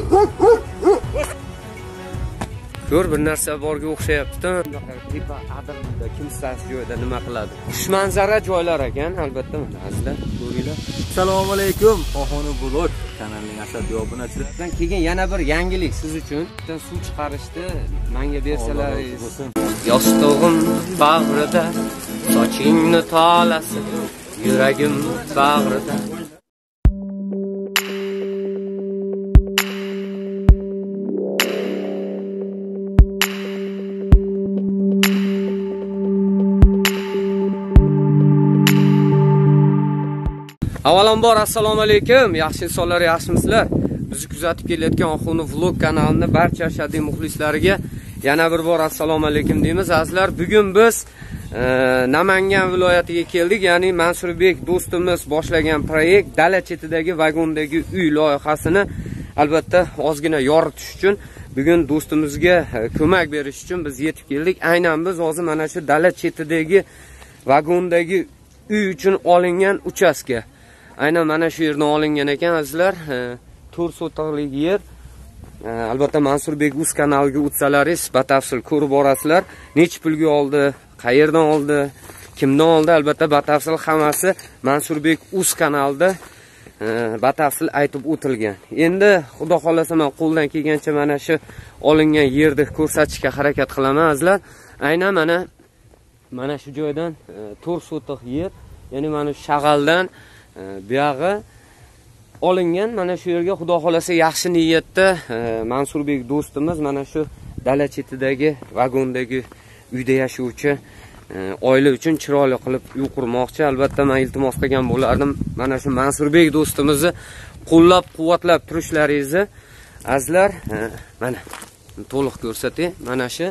Ko'r bir narsa borga o'xshayapti. Tepa adirda kimsasiz joyda nima qiladi? Xushmanzara joylar ekan, albatta mana azizlar, ko'ringlar. Assalomu alaykum, Oxoni Vlog kanalining asosiy obunachilaridan keyin yana bir yangilik siz uchun. Suv chiqarishdi, menga bersalaringiz. Yostug'im bag'rida, sochingni tolasi, yuragim bag'rida. Avvalambor assalomu alaykum, yaxshi insonlar, yaxshimisizlar? Bizni kuzatib kelayotgan Oxuni Vlog kanalini barcha ashaddiy muxlislariga yana bir bor assalomu alaykum deymiz. Azizlar, bugun biz Namangan viloyatiga keldik, ya'ni Mansurbek do'stimiz boshlagan proyekt dala chetidagi vagondagi uy loyihasini albatta ozgina yoritish uchun bugun do'stimizga ko'mak berish uchun biz yetib keldik. Aynan biz hozir mana shu dala chetidagi vagondagi uy uchun olingan uchastka. Aynan mana shu yerdan olingan ekan azizlar. 4 sotixlik yer. Albatta Mansurbek uz kanaliga o'tsalaringiz batafsil ko'rib borasizlar. Nech pulga oldi, qayerdan oldi, kimdan oldi, albatta batafsil hammasi Mansurbek uz kanalida batafsil aytib o'tilgan. Endi xudo xolasa men qo'ldan kelgancha mana shu olingan yerni ko'rsatishga harakat qilaman azizlar. Aynan mana shu joydan 4 sotix yer, ya'ni mana shu shag'aldan buyog'i olingan. Mana shu yerga xudo xolasa yaxshi niyatda Mansurbek do'stimiz mana shu dala chetidagi vagondagi uyda yashovchi oila uchun chiroyli qilib uy qurmoqchi. Albatta men iltimos qilgan bo'lardim, mana shu Mansurbek do'stimizni qo'llab-quvvatlab turishlaringizni azizlar. Mana to'liq ko'rsatay. Mana shu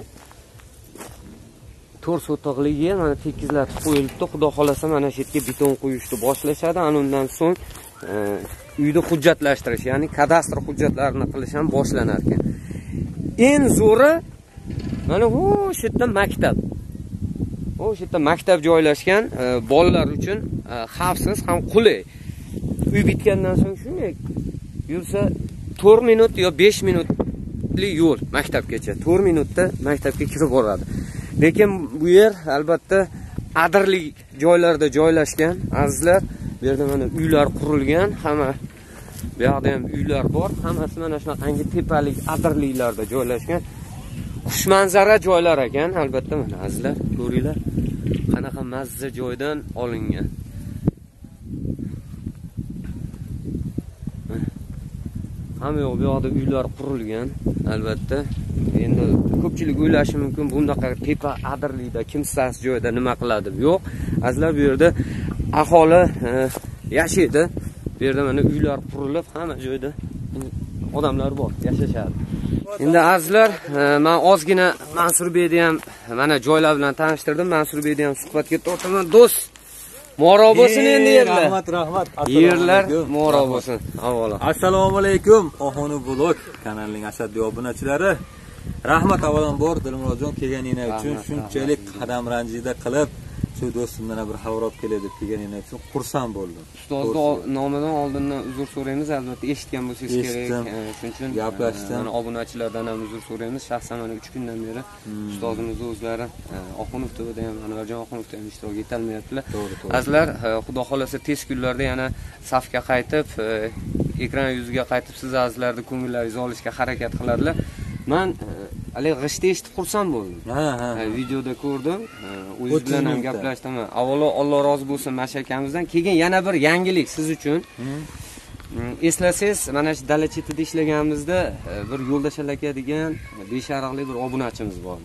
4 sotixlik yer mana tekizlatib qo'yilibdi. Xudo xolasa mana shu yerga beton qo'yishni boshlashadi. Undan so'ng uyni hujjatlashtirish, ya'ni kadastr hujjatlarini qilish ham boshlanar ekan. Eng zo'ri mana o'sha yerda maktab. O'sha yerda maktab joylashgan, bolalar uchun xavfsiz ham qulay. Uy bitgandan so'ng shunday yursa 4 minut yo 5 minutlik yo'l maktabgacha. 4 minutda maktabga kirib boradi. Lekin bu yer albatta adirli joylarda joylashgan azizlar. Bu yerda mana uylar qurilgan, hamma bu yoqda ham uylar bor. Hammasi mana shunaqangi tepalik adirliklarda joylashgan. Xushmanzara joylar ekan, albatta mana azizlar, ko'ringlar. Qanaqa mazza joydan olingan. Hamma yoq bu yoqda uylar qurilgan, albatta. Endi ko'pchilik o'ylashi mumkin, bundaqa tepa adirlikda kimsasiz joyda nima qiladi? Yo'q, azizlar, bu yerda aholi yashaydi. Bu yerda mana uylar qurilib, hamma joyda odamlar bor, yashashadi. Endi azizlar, men ozgina Mansurbekni ham mana joylar bilan tanishtirdim. Mansurbekni ham suhbatga tortaman. Do'st, moro bo'lsin endi yerlar. Rahmat. Yerlar moro bo'lsin. Avvalo. Assalomu alaykum, Oxoni Vlog kanalining asosiy obunachilari. Rahmat avvalambor Dilmurodjon kelganingiz uchun, shunchalik qadam ranjida qilib shu do'stimdan bir xabar olib keladi deb kelganingiz uchun xursand bo'ldim. Ustozni nomidan oldindan uzr so'raymiz, albatta eshitgan bo'lsangiz kerak. Shuning uchun gaplashdim. Obunachilardan ham uzr so'raymiz. Shaxsan mana 3 kundan beri ustozimiz o'zlari Oxunov TVda ham, Anvarjon Oxunovda ham ishtirok etolmayaptilar. Azizlar, xudo xolasa tez kunlarda yana safga qaytib, ekran yuziga qaytib siz azizlarning ko'ngillaringizni olishga harakat qiladilar. Men hali g'ishda eshitib xursand bo'ldim. Videoda ko'rdim. O'zi bilan ham gaplashdim. Avvalo Alloh rozi bo'lsin mashakamizdan. Keyin yana bir yangilik siz uchun. Eslasangiz, mana shu dala chetida ishlaganimizda bir Yo'ldosh aka degan beshariqli bir obunachimiz bor.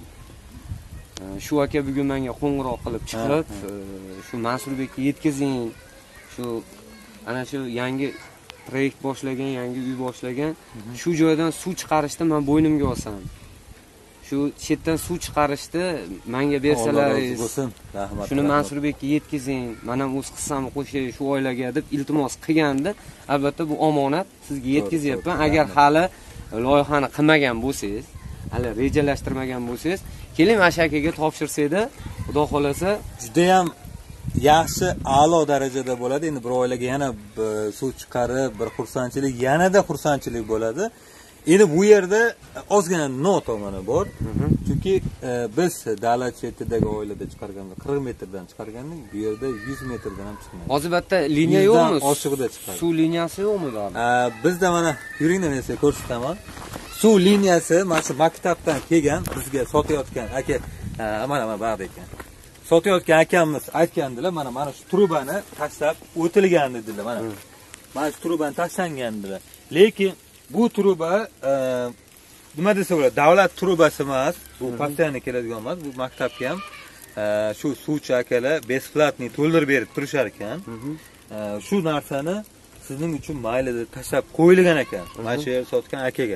Shu aka bugun menga qo'ng'iroq qilib chiqib, shu Mansurbekka yetkazing. Shu ana shu yangi proyekt boshlagan, yangi uy boshlagan, shu joydan suv chiqarishni men bo'ynimga olsam. Shu chetdan suv chiqarishni menga bersalaringiz. Rahmat. Shuni Mansurbekka yetkazing. Men ham o'z qissamni qo'shay shu oilaga deb iltimos qilganda, albatta bu omonat sizga yetkazyapman. Agar hali loyihani qilmagan bo'lsangiz, hali rejalashtirmagan bo'lsangiz, keling Mashakaga topshirsa-da, xudo xolasa juda ham yaxshi, a'lo darajada bo'ladi. Endi bir oilaga yana suv chiqarib, bir xursandchilik, yanada xursandchilik bo'ladi. Endi bu yerda ozgina notomani bor. Chunki biz davlat chetidagi oilada chiqarganda 40 metrdan chiqargandik, bu yerda 100 metrdan ham chiqmaydi. Hozirda liniya yo'qmi? Oshig'ida chiqadi. Suv liniyasi yo'qmi bari? Bizda mana yuringlar esa ko'rsataman. Suv liniyasi mana shu maktabdan kelgan bizga sotayotgan aka, mana bor ekan. Sotayotgan akamiz aytgandilar, mana shu trubani tashlab o'tilgan dedilar, mana. Mana shu trubani tashlangandilar. Lekin bu truba nima desa bo'ladi? Davlat trubasi emas, bu postoyanno keladigan emas, bu maktabga ham shu suvchi akalar besplatniy to'ldirib berib turishar ekan. Shu narsani sizning uchun mayli deb tashlab qo'yilgan ekan. Mana shu yer sotgan akaga.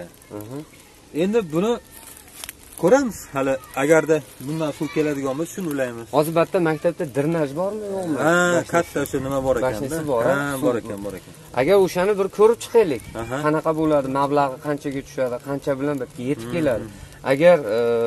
Endi buni ko'ramiz. Hali agarda bundan suv keladigan bo'lsa, shuni ulaymiz. Hozirda maktabda drenaj bormi, yo'qmi? Katta shu nima bor ekan? Bor ekan. Agar o'shani bir ko'rib chiqaylik. Qanaqa bo'ladi, mablag'i qanchaga tushadi, qancha bilan birga yetib keladi. Agar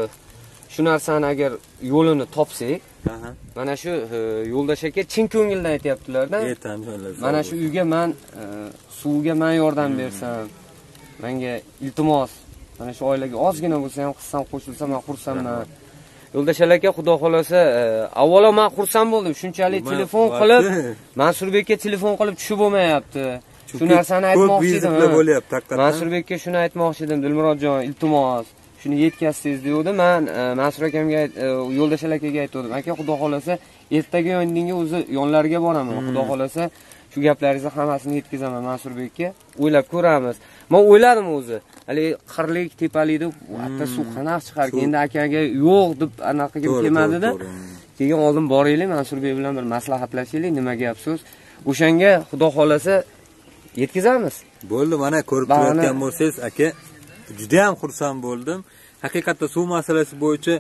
shu narsani agar yo'lini topsak, mana shu yo'ldosh aka chin ko'ngildan aytayaptilar-da. Mana shu uyga men suvga men yordam bersam, menga iltimos, mana shu oilaga ozgina bo'lsa ham qilsam, qo'shilsam, men xursandman. Yo'ldosh aka, xudo xolasa, avvalo men xursand bo'ldim. Shunchalik telefon qilib, Mansurbekka telefon qilib tushib bo'lmayapti. Shu narsani aytmoqchi edim. Mansurbekka shuni aytmoqchi edim, Dilmurodjon, iltimos, shuni yetkazsangiz degandim. Men Mansur akamga, Yo'ldosh akaga aytdim. Aka, xudo xolasa, ertaga yondinga o'zi yonlariga boraman. Xudo xolasa, shu gaplaringizni hammasini yetkazaman Mansurbekka. O'ylab ko'ramiz. Men o'yladim o'zi. Hali qirlik, tepalikda hatta suv qanaqa chiqargan. Endi akaga yo'q deb anaqaga kelmadi-da. Keyin oldin boraylik, Mansurbek bilan bir maslahatlashaylik, nima gap so'z. O'shanga xudo xolasa yetkazamiz. Bo'ldi, mana ko'rib turayotgan bo'lsangiz, aka, juda ham xursand bo'ldim. Haqiqatda suv masalasi bo'yicha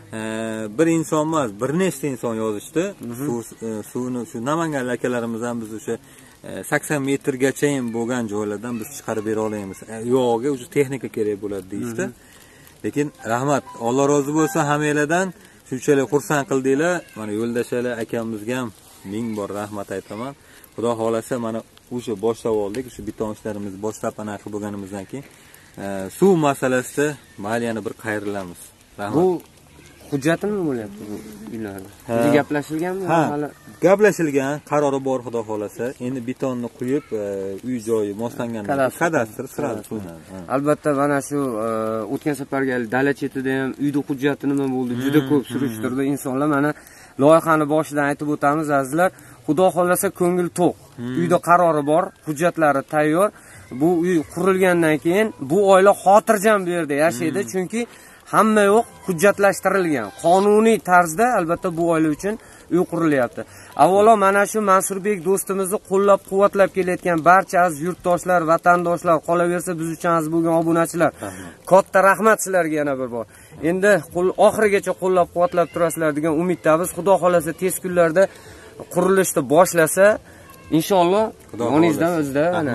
bir inson emas, bir nechta inson yozishdi. Suvni shu Namangan akalarimiz ham biz o'sha 80 metrgacha bo'lgan joylardan biz chiqarib bera olamiz. Yo'g'iga o'sha texnika kerak bo'ladi deyishdi. Lekin rahmat, Alloh rozi bo'lsin hammanglardan. Shunchalik xursand qildinglar. Mana Yo'ldoshalar akamizga ham ming bor rahmat aytaman. Xudo xolasa mana o'sha boshlab oldik, o'sha beton ishlarimizni boshlab anaqa bo'lganimizdan keyin suv masalasida mayli yana bir qayrilamiz. Rahmat. Bu hujjatimi bo'lyapti bu uylarda? O'zi gaplashilganmi? Hali gaplashilgan, qarori bor xudo xolasa. Endi betonni quyib, uy joyi moslangandan kadastr sirali qilinadi. Albatta, mana shu o'tgan safarga davlat chetida ham uyda hujjati nima bo'ldi, juda ko'p surishtirdi insonlar. Mana loyihani boshidan aytib o'tamiz azizlar. Xudo xolasa ko'ngil to'q. Uyda qarori bor, hujjatlari tayyor. Bu uy qurilgandan keyin bu oila xotirjam bu yerda yashaydi, chunki hamma yo'q hujjatlashtirilgan. Qonuniy tarzda albatta bu oila uchun uy qurilyapti. Avvalo mana shu Mansurbek do'stimizni qo'llab-quvvatlab kelayotgan barcha aziz yurtdoshlar, vatandoshlar, qolaversa biz uchun aziz bo'lgan obunachilar. Katta rahmat sizlarga yana bir bor. Endi oxirigacha qo'llab-quvvatlab turasizlar degan umiddamiz. Xudo xolasa tez kunlarda qurilishni boshlasa, inshaalloh yoningizdan o'zida mana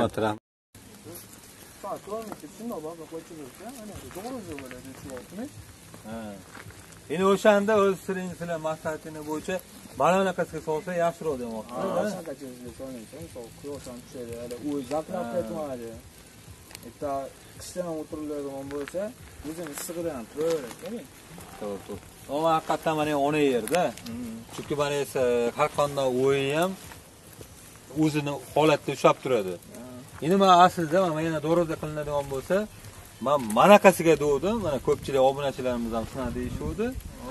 endi o'shanda o'z siringizni maslahatingiz bo'yicha mana bunaqasiga solsa yaxshiroq demoqchi. Shunaqachiga solmaysan, quyoshdan tushadi, hali u zaplab ketmaydi. Bitta qishdan o'tiriladigan bo'lsa, o'zini issig'idan ham turaveradi. To'g'ri. Ama haqiqatdan mana ona yerda. Chunki mana esa har qanday o'yin ham o'zini holatda ushlab turadi. Endi men aslida mana yana do'rada qilinadigan bo'lsa, men manaqasiga degdim, mana ko'pchilik obunachilarimiz ham shuna deyishuvdi.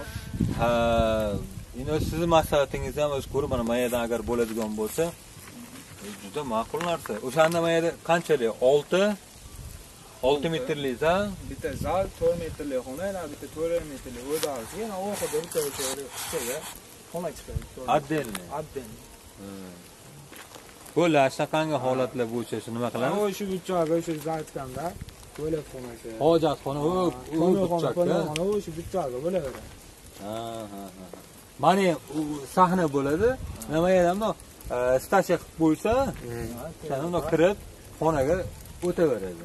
Endi sizning maslahatingiz ham o'z ko'rib, mana mayadan agar bo'ladigan bo'lsa, juda ma'qul narsa. O'shanda mayada qanchalik? 6 metrlik zal, bitta zal 4 metrlik xona, bitta 4 metrlik o'rtasi, yana o'xida bitta o'shaga xona chiqadi. Addelni. Bo'ldi, shaqanga holatlar bo'yicha nima qilamiz? O'sha bittaga o'sha zaltkanda to'lab xonasi. Hojatxona, o'sha bittaga bo'laveradi. Mana sahna bo'ladi. Nima endi stasha qilib qo'ysa, shunda kirib xonaga o'taveradi.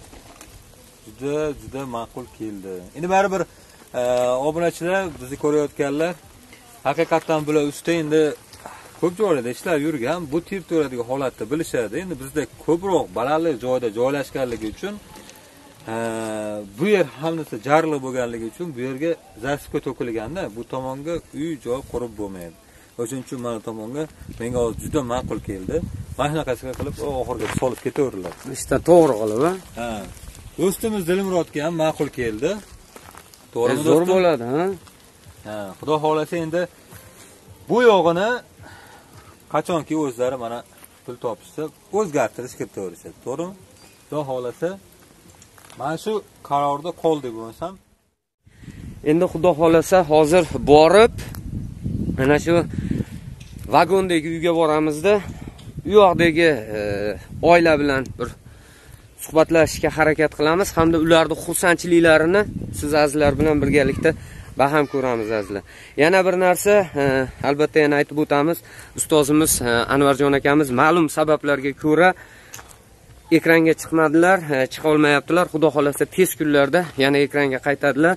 Juda ma'qul keldi. Endi baribir obunachilar, bizni ko'rayotganlar, haqiqatan bular usta endi ko'p joylarda ishlab yurgan, bu teritoriyadagi holatni bilishadi. Endi bizda ko'proq balandlik joyda joylashganligi uchun Bu yer hamnisi jarliq bo'lganligi uchun bu yerga zaspka to'kilganda bu tomonga uy joy qurib bo'lmaydi. O'shuning uchun mana tomonga menga hozir juda ma'qul keldi. Mana shunaqasiga qilib oxirga solib ketaveriladi. İşte to'g'ri qilib, ha. Do'stimiz Dilmurodga ham ma'qul keldi. To'g'rimi do'stim? Zo'r bo'ladi, ha? Ha, xudo xolasa endi bu yog'ini qachonki o'zlari mana pul topishsa, o'zgartirish kiritaverishadi, to'g'rimi? Xudo xolasa mana shu qarorda qoldik bo'lsam. Endi xudo xolasa hozir borib mana shu vagondagi uyga boramizda, u yoqdagi oila bilan bir suhbatlashishga harakat qilamiz hamda ularning xursandchiliklarini siz azizlar bilan birgalikda baham ko'ramiz azizlar. Yana bir narsa, albatta yana aytib o'tamiz. Ustozimiz Anvarjon akamiz ma'lum sabablarga ko'ra ekranga chiqmadilar, chiqa olmayaptilar. Xudo xolasa tez kunlarda yana ekranga qaytadilar.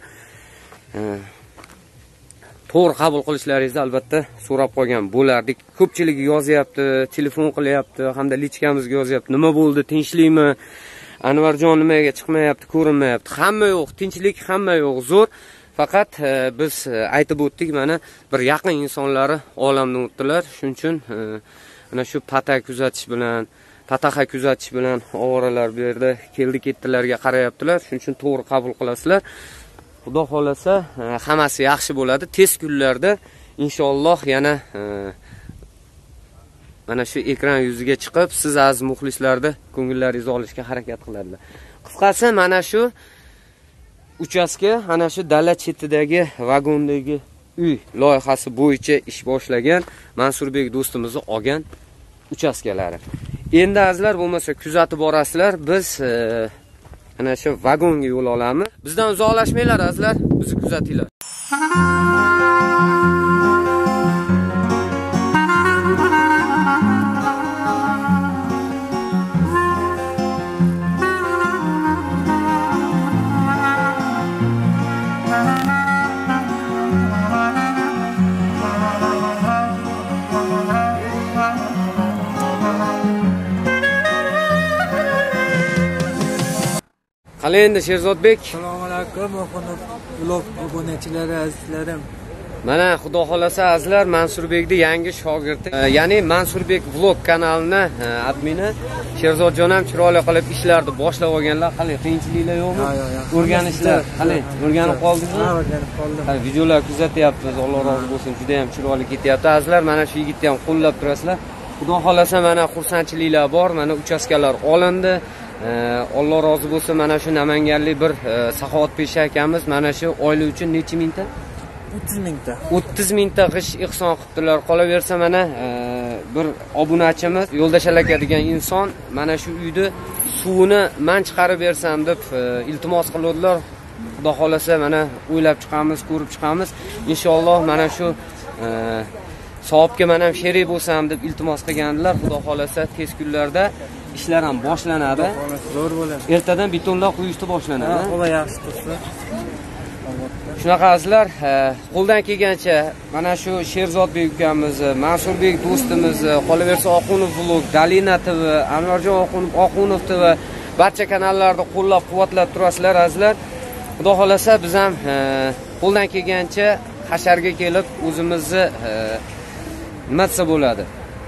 To'g'ri qabul qilishlaringizni albatta so'rab qolgan bo'lardik. Ko'pchilik yozyapti, telefon qilyapti, hamda lichkamizga yozyapti. Nima bo'ldi, tinchlikmi? Anvarjon nimaga chiqmayapti, ko'rinmayapti? Hamma yo'q, tinchlik, hamma yo'q, zo'r. Faqat biz aytib o'tdik, mana bir yaqin insonlari olamdan o'tdilar. Shuning uchun mana shu patak kuzatish bilan, pataxa kuzatish bilan ovoralar bu yerda keldi-ketdilarga qarayaptilar. Shuning uchun to'g'ri qabul qilasizlar. Xudo xolasa hammasi yaxshi bo'ladi. Tez kunlarda inshaalloh yana mana shu ekran yuziga chiqib, siz aziz muxlislarda ko'ngillaringizni olishga harakat qiladilar. Qisqasi mana shu uchastka, ana shu dala chetidagi vagondagi uy loyihasi bo'yicha ish boshlagan Mansurbek do'stimizni olgan uchastkalari. Endi azizlar bo'lmasa kuzatib borasizlar, biz ana shu vagonga yo'l olamiz. Bizdan uzoqlashmanglar azizlar, bizni kuzatinglar. Qani endi Sherzodbek? Assalomu alaykum, vlog obunachilari, azizlarim. Mana xudo xolasa azizlar, Mansurbekning yangi shogirdi, ya'ni Mansurbek vlog kanalini admini Sherzodjon ham chiroyli qilib ishlarni boshlab olganlar. Qani qiyinchiliklar yo'qmi? O'rganishlar, qani o'rganib qoldingizmi? Ha, o'rganib qoldim. Qani videolar kuzatyapmiz, Alloh rozi bo'lsin, juda ham chiroyli ketyapti. Azizlar, mana shu yigitni ham qo'llab turasizlar. Xudo xolasa mana xursandchiliklar bor, mana uchastkalar olindi. Alloh rozi bo'lsin, mana shu namanganlik bir Saxovatpesha akamiz mana shu oila uchun necha mingta? 30 mingta. 30 mingta g'ish ihson qilibdilar. Qolaversa mana bir obunachimiz Yo'ldosh aka degan inson mana shu uyni suvini men chiqarib bersam deb iltimos qildilar. Xudo xolasa mana o'ylab chiqamiz, ko'rib chiqamiz. Inshaalloh mana shu savobga men ham sherik bo'lsam deb iltimos qilgandilar. Xudo xolasa tez kunlarda ishlar ham boshlanadi. Zo'r bo'ladi. Ertadan betonlar quyishni boshlanadi. Xudo yaxshi qilsin. Shunaqa azizlar, qo'ldan kelgancha mana shu Sherzodbek ukamiz, Mansurbek do'stimiz, qolaversa Oqunov vlog, Dalina TV, Anvarjon Oqunov TV barcha kanallarda qo'llab-quvvatlab turasizlar azizlar. Xudo xolasa biz ham qo'ldan kelgancha hasharga kelib o'zimizni nima desa bo'ladi?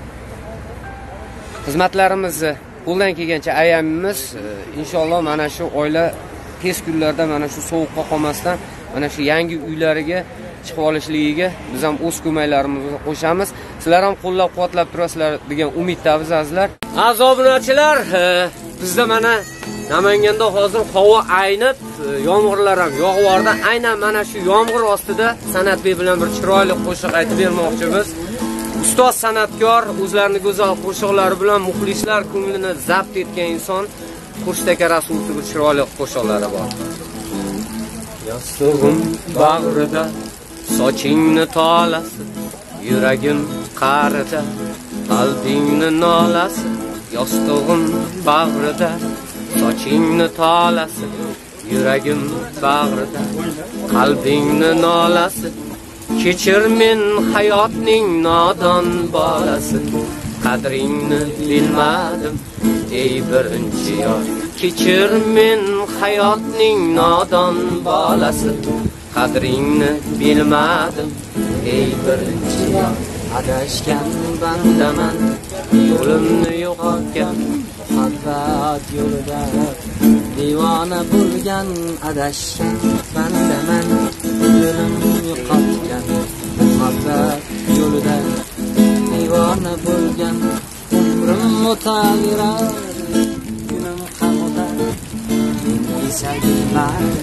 Xizmatlarimizni qo'ldan kelgancha ayamimiz, inshaalloh mana shu oila tez kunlarda mana shu sovuqqa qolmasdan mana shu yangi uylariga chiqib olishligiga biz ham o'z ko'maklarimizni qo'shamiz. Sizlar ham qo'llab-quvvatlab turasizlar degan umiddamiz azizlar. Aziz obunachilar, bizda mana Namanganda hozir havo aynib, yomg'irlar ham yog'vordi. Aynan mana shu yomg'ir ostida San'atbek bilan bir chiroyli qo'shiq aytib bermoqchimiz. Ustoz san'atkor o'zlarining go'zal qo'shiqlari bilan muxlislar ko'nglini zabt etgan inson Xurshid Rasulov bir chiroyli qo'shiqlari bor. Yostug'im bag'rida, sochingni tolasi, yuragim qa'rida, qalbingni nolasi. Yostug'im bag'rida, sochingni tolasi, yuragim bag'rida, qalbingni nolasi. Kechir men hayotning nodon bolasi, qadringni bilmadim, ey birinchi yor. Kechir men hayotning nodon bolasi, qadringni bilmadim ey birinchi yor. Adashgan bandaman, yo'limni yo'qotgan, muhabbat yo'lida divona bo'lgan. Adashgan bandaman, yo'limni yo'qotgan, muhabbat yo'lida divona bo'lgan. Umrim o'taverar, kunim ham o'tar, men esa bilmadim.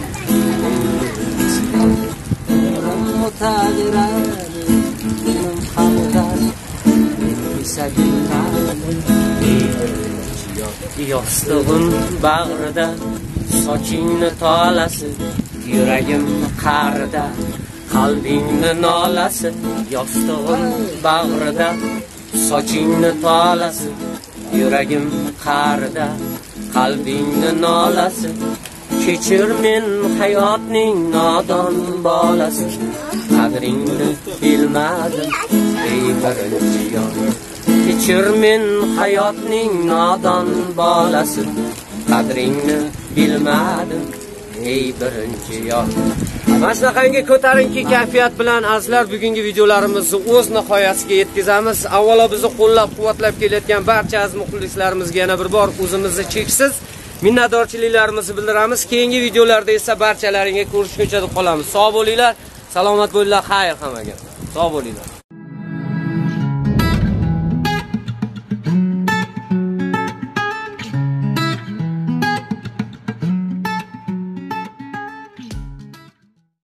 Umrim o'taverar, kunim ham o'tar, men esa bilmadim. Yostig'im bag'rida, sochingni tolasi, yuragim qa'rida, qalbingni nolasi. Yostig'im bag'rida, sochingni tolasi, yuragim qa'rida, qalbingni nolasi. Kechir men hayotning nodon bolasi, qadringni bilmadim ey birinchi yor. Kechir men hayotning nodon bolasi, qadringni bilmadim ey birinchi yor. Mana shunaqangi ko'tarinki kayfiyat bilan azizlar bugungi videolarimizni o'z nihoyasiga yetkazamiz. Avvalo bizni qo'llab-quvvatlab kelayotgan barcha aziz muxlislarimizga yana bir bor o'zimizni cheksiz minnatdorchiliklarimizni bildiramiz. Keyingi videolarda esa barchalaringga ko'rishguncha qolamiz. Sog' bo'linglar, salomat bo'linglar, xayr hammaga. Sog' bo'linglar.